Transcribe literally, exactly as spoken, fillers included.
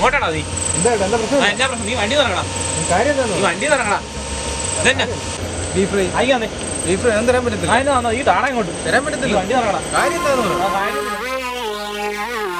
എങ്ങോട്ടാണോ നീ? എന്നാ പ്രശ്നം? നീ വണ്ടി ഇറങ്ങണം. നീ വണ്ടി ഇറങ്ങണം. ഇതന്നെ ബീഫ് ഫ്രൈ അയക്കാന്നേ. ബീഫ് ഫ്രൈ ഒന്നും തരാൻ പറ്റത്തില്ല. ഈ താണ ഇങ്ങോട്ട് തരാൻ പറ്റത്തില്ല. വണ്ടി ഇറങ്ങണം. കാര്യം എന്താണെന്ന് പറയാം.